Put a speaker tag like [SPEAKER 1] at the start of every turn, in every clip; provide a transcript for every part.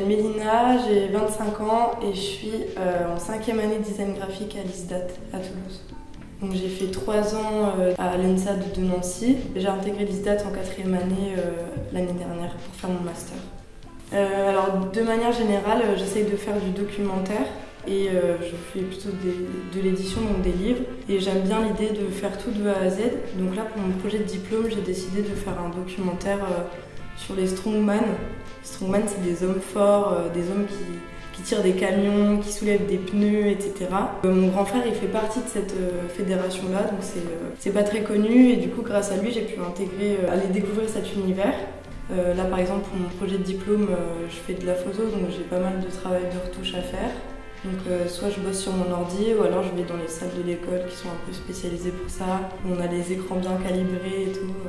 [SPEAKER 1] Mélina, j'ai 25 ans et je suis en 5e année de design graphique à l'ISDAT à Toulouse. Donc j'ai fait 3 ans à l'ENSA de Nancy. J'ai intégré l'ISDAT en 4e année l'année dernière pour faire mon master. Alors de manière générale, j'essaye de faire du documentaire et je fais plutôt de l'édition, donc des livres. Et j'aime bien l'idée de faire tout de A à Z. Donc là pour mon projet de diplôme, j'ai décidé de faire un documentaire sur les strongman. Les strongman, c'est des hommes forts, des hommes qui tirent des camions, qui soulèvent des pneus, etc. Mon grand frère, il fait partie de cette fédération-là, donc c'est pas très connu. Et du coup, grâce à lui, j'ai pu aller découvrir cet univers. Là, par exemple, pour mon projet de diplôme, je fais de la photo, donc j'ai pas mal de travail de retouche à faire. Donc soit je bosse sur mon ordi, ou alors je vais dans les salles de l'école qui sont un peu spécialisées pour ça. On a les écrans bien calibrés et tout.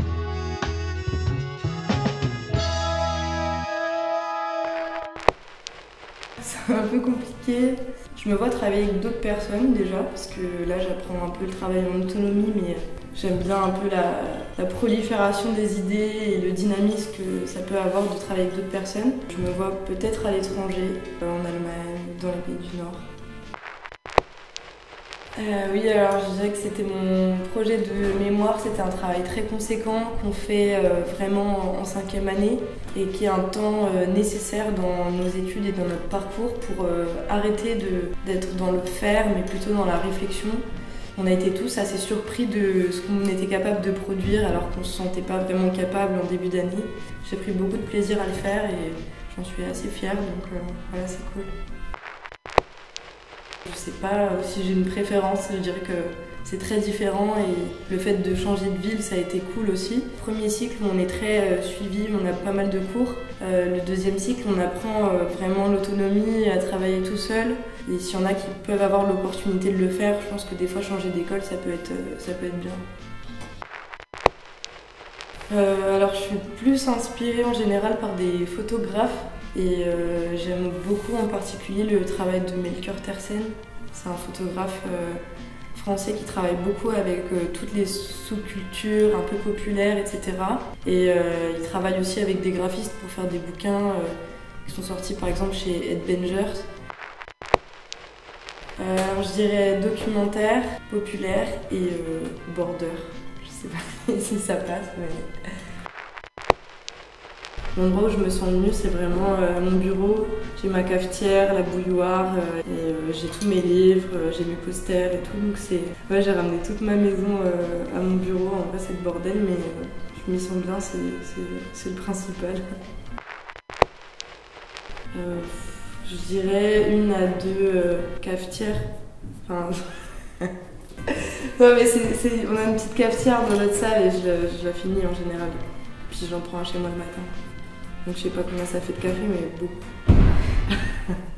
[SPEAKER 1] C'est un peu compliqué. Je me vois travailler avec d'autres personnes déjà, parce que là j'apprends un peu le travail en autonomie, mais j'aime bien un peu la prolifération des idées et le dynamisme que ça peut avoir de travailler avec d'autres personnes. Je me vois peut-être à l'étranger, en Allemagne, dans les pays du Nord. Oui, alors je dirais que c'était mon projet de mémoire, c'était un travail très conséquent qu'on fait vraiment en 5e année et qui est un temps nécessaire dans nos études et dans notre parcours pour arrêter d'être dans le faire mais plutôt dans la réflexion. On a été tous assez surpris de ce qu'on était capable de produire alors qu'on ne se sentait pas vraiment capable en début d'année. J'ai pris beaucoup de plaisir à le faire et j'en suis assez fière, donc voilà, c'est cool. Je sais pas si j'ai une préférence, je dirais que c'est très différent et le fait de changer de ville, ça a été cool aussi. Premier cycle, on est très suivi, on a pas mal de cours. Le 2e cycle, on apprend vraiment l'autonomie, à travailler tout seul. Et s'il y en a qui peuvent avoir l'opportunité de le faire, je pense que des fois changer d'école, ça peut être bien. Alors je suis plus inspirée en général par des photographes. Et j'aime beaucoup en particulier le travail de Melchior Tersen. C'est un photographe français qui travaille beaucoup avec toutes les sous-cultures un peu populaires, etc. Et il travaille aussi avec des graphistes pour faire des bouquins qui sont sortis par exemple chez Ed Bengers. Alors je dirais documentaire, populaire et border. Je sais pas si ça passe, mais... L'endroit où je me sens mieux, c'est vraiment mon bureau. J'ai ma cafetière, la bouilloire, et j'ai tous mes livres, j'ai mes posters et tout. Donc ouais, j'ai ramené toute ma maison à mon bureau. En vrai, c'est le bordel, mais je m'y sens bien, c'est le principal. Je dirais 1 à 2 cafetières. Enfin, non, mais on a une petite cafetière dans notre salle et je la finis en général. Puis j'en prends un chez moi le matin. Donc je sais pas combien ça fait de café, mais beaucoup.